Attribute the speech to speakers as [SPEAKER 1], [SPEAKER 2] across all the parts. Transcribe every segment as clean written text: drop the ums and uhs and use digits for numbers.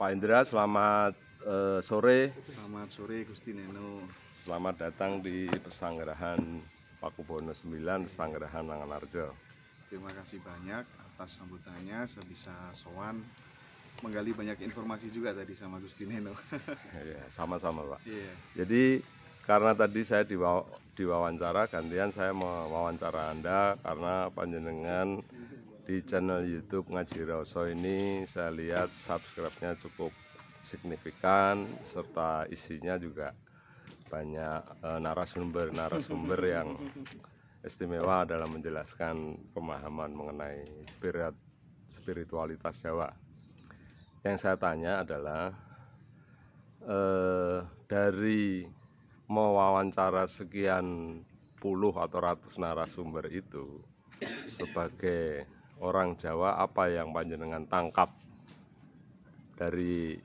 [SPEAKER 1] Pak Indra, selamat sore.
[SPEAKER 2] Selamat sore Gusti Neno.
[SPEAKER 1] Selamat datang di Pesanggerahan Pakubono 9, Pesanggerahan Nanganarjo.
[SPEAKER 2] Terima kasih banyak atas sambutannya. Saya bisa sowan menggali banyak informasi juga tadi sama Gusti Neno.
[SPEAKER 1] Ya, sama-sama Pak.
[SPEAKER 2] Iya.
[SPEAKER 1] Jadi karena tadi saya diwawancara, gantian saya mewawancara Anda karena panjenengan di channel YouTube Ngaji Raoso ini saya lihat subscribe-nya cukup signifikan serta isinya juga banyak narasumber yang istimewa dalam menjelaskan pemahaman mengenai spiritualitas Jawa. Yang saya tanya adalah dari mewawancara sekian puluh atau ratus narasumber itu, sebagai orang Jawa, apa yang panjenengan tangkap dari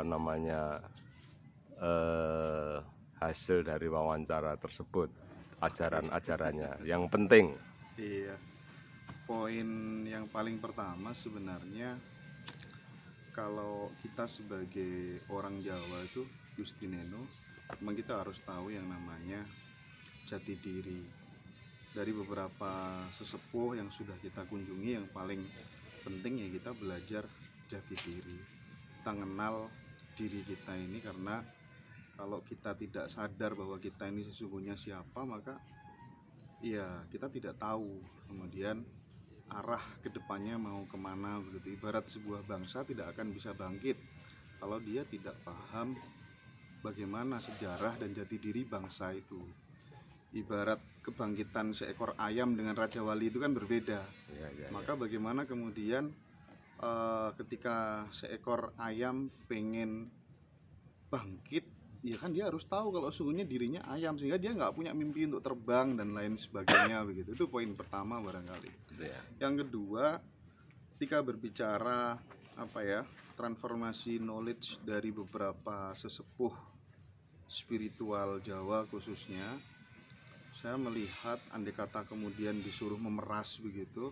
[SPEAKER 1] hasil dari wawancara tersebut, ajaran-ajarannya yang penting?
[SPEAKER 2] Iya. Poin yang paling pertama sebenarnya kalau kita sebagai orang Jawa itu Gusti Neno, memang kita harus tahu yang namanya jati diri. Dari beberapa sesepuh yang sudah kita kunjungi, yang paling penting ya kita belajar jati diri. Kita kenal diri kita ini, karena kalau kita tidak sadar bahwa kita ini sesungguhnya siapa, maka ya kita tidak tahu kemudian arah kedepannya mau kemana begitu. Ibarat sebuah bangsa tidak akan bisa bangkit kalau dia tidak paham bagaimana sejarah dan jati diri bangsa itu. Ibarat kebangkitan seekor ayam dengan Raja Wali itu kan berbeda. Maka bagaimana kemudian ketika seekor ayam pengen bangkit, ya kan dia harus tahu kalau sesungguhnya dirinya ayam, sehingga dia nggak punya mimpi untuk terbang dan lain sebagainya begitu. Itu poin pertama barangkali. Yang kedua, ketika berbicara transformasi knowledge dari beberapa sesepuh spiritual Jawa khususnya, saya melihat andai kata kemudian disuruh memeras begitu,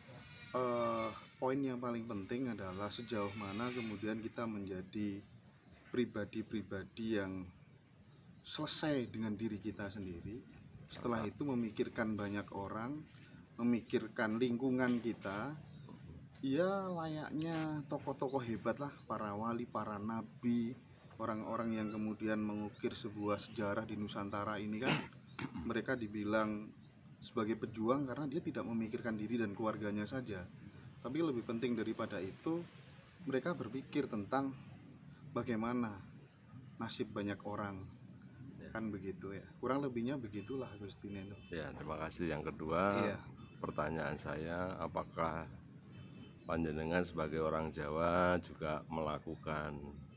[SPEAKER 2] poin yang paling penting adalah sejauh mana kemudian kita menjadi pribadi-pribadi yang selesai dengan diri kita sendiri. Setelah itu memikirkan banyak orang, memikirkan lingkungan kita. Ya layaknya tokoh-tokoh hebat lah, para wali, para nabi, orang-orang yang kemudian mengukir sebuah sejarah di Nusantara ini kan. Mereka dibilang sebagai pejuang karena dia tidak memikirkan diri dan keluarganya saja, tapi lebih penting daripada itu, mereka berpikir tentang bagaimana nasib banyak orang, kan begitu ya. Kurang lebihnya begitulah Gusti Neno.
[SPEAKER 1] Ya, terima kasih. Yang kedua, pertanyaan saya, apakah panjenengan sebagai orang Jawa juga melakukan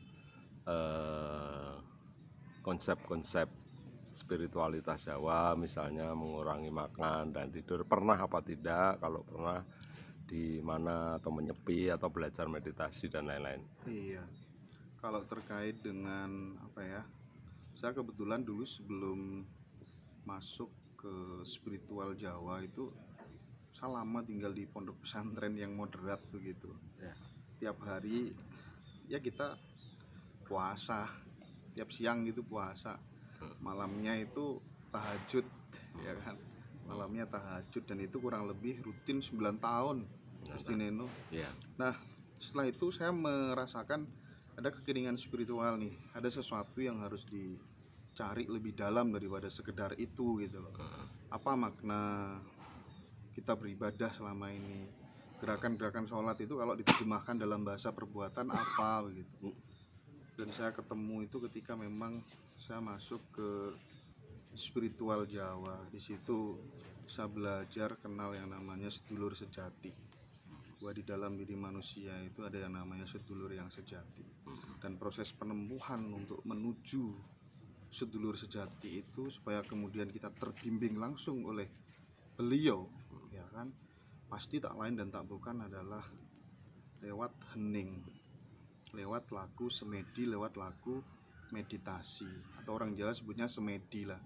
[SPEAKER 1] konsep-konsep spiritualitas Jawa, misalnya mengurangi makan dan tidur, pernah apa tidak? Kalau pernah, di mana, atau menyepi atau belajar meditasi dan lain-lain?
[SPEAKER 2] Iya, kalau terkait dengan saya kebetulan dulu sebelum masuk ke spiritual Jawa itu saya lama tinggal di pondok pesantren yang moderat begitu. Tiap hari ya kita puasa, tiap siang gitu puasa, malamnya itu tahajud, ya kan, malamnya tahajud, dan itu kurang lebih rutin 9 tahun Gusti Neno. Nah, setelah itu saya merasakan ada kekeringan spiritual nih, ada sesuatu yang harus dicari lebih dalam daripada sekedar itu gitu loh. Apa makna kita beribadah selama ini? Gerakan-gerakan sholat itu kalau diterjemahkan dalam bahasa perbuatan apa begitu. Dan saya ketemu itu ketika memang saya masuk ke spiritual Jawa. Di situ saya belajar kenal yang namanya sedulur sejati. Bahwa di dalam diri manusia itu ada yang namanya sedulur yang sejati. Dan proses penemuan untuk menuju sedulur sejati itu supaya kemudian kita terbimbing langsung oleh beliau, ya kan, pasti tak lain dan tak bukan adalah lewat hening, lewat laku semedi, lewat laku meditasi, atau orang Jawa sebutnya semedi lah.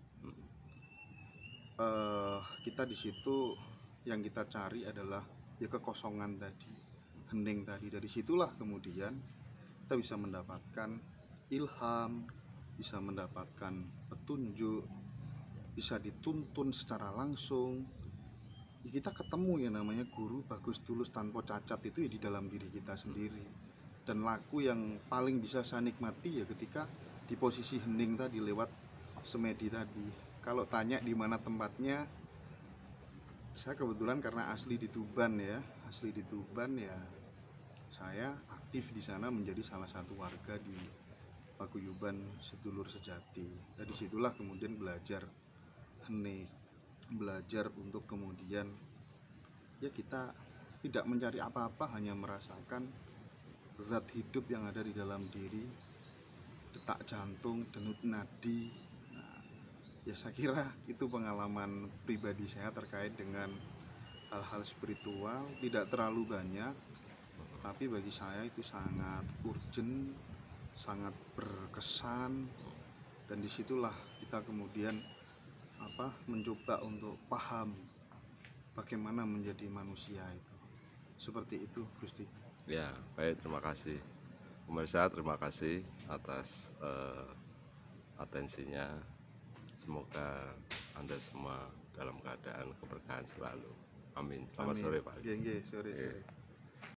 [SPEAKER 2] Kita di situ yang kita cari adalah ya kekosongan tadi, hening tadi. Dari situlah kemudian kita bisa mendapatkan ilham, bisa mendapatkan petunjuk, bisa dituntun secara langsung. Kita ketemu ya namanya guru bagus tulus tanpa cacat itu ya di dalam diri kita sendiri. Dan laku yang paling bisa saya nikmati ya ketika di posisi hening tadi lewat semedi tadi. Kalau tanya di mana tempatnya, saya kebetulan karena asli di Tuban ya, saya aktif di sana menjadi salah satu warga di paguyuban sedulur sejati. Dari situlah kemudian belajar hening, belajar untuk kemudian ya kita tidak mencari apa-apa, hanya merasakan zat hidup yang ada di dalam diri, detak jantung, denyut nadi. Nah, ya saya kira itu pengalaman pribadi saya terkait dengan hal-hal spiritual. Tidak terlalu banyak, tapi bagi saya itu sangat urgent, sangat berkesan. Dan disitulah kita kemudian mencoba untuk paham bagaimana menjadi manusia itu. Seperti itu, Gusti.
[SPEAKER 1] Ya, baik, terima kasih. Pemirsa, terima kasih atas atensinya. Semoga Anda semua dalam keadaan keberkahan selalu. Amin. Selamat sore, Pak.
[SPEAKER 2] Sore.